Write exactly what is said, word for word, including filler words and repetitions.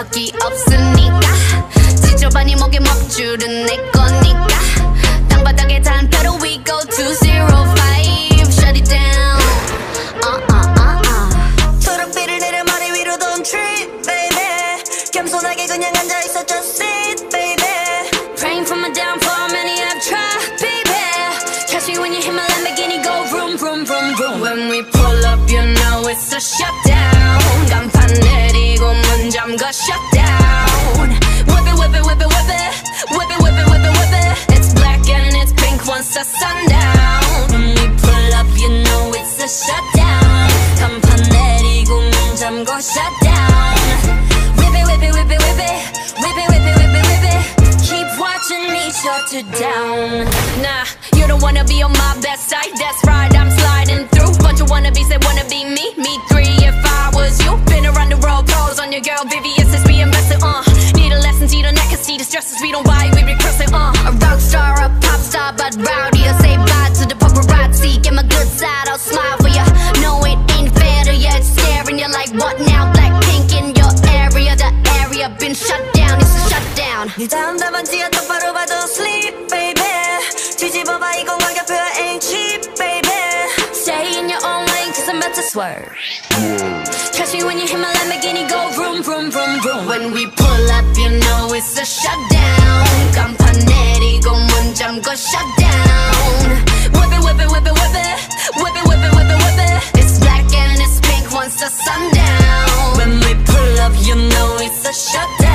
적이 없으니까 지저분이 목에 먹줄은 내 거니까 땅바닥에 단패로 we go to zero five shut it down uh uh uh uh 초록빛을 내려 머리 위로 don't trip baby 겸손하게 그냥 앉아있어 just sit baby praying for my downfall many have tried baby catch me when you hit my Lamborghini go vroom vroom vroom vroom when we pull up you know it's a shutdown 간판 내리고 문 잠궈 shutdown whip it whip it whip it whip it whip it whip it whip it whip it it's black and it's pink once the sundown when we pull up you know it's a shutdown 간판 내리고 문 잠궈 shutdown whip it whip it whip it whip it whip it whip it whip it whip it keep watching me shut it down nah you don't wanna be on my best side that's right I'm sliding through bunch of wannabes that wanna be me me three if I was you been around the world pose on your girl V V S is we invested uh need a lesson see the neck and see the stresses we don't buy we recruiting uh a rock star a pop star but rowdy I say bye to the paparazzi get my good side I'll smile for ya no it ain't fair to ya it's staring you like what now Blackpink in your area the area been shut down it's a shutdown 네 다음 답안지가 똑바로 봐도 sleep baby 뒤집어봐 이건 가격표야 ain't cheap baby stay in your own lane cause I'm about to swerve catch me when you hit my Lamborghini go vroom vroom vroom vroom when we pull up you know it's a shutdown 간판 내리고 문 잠궈 shutdown whip it whip it whip it whip it whip it whip it whip it whip it it's black and it's pink once the sundown when we pull up you know it's a shutdown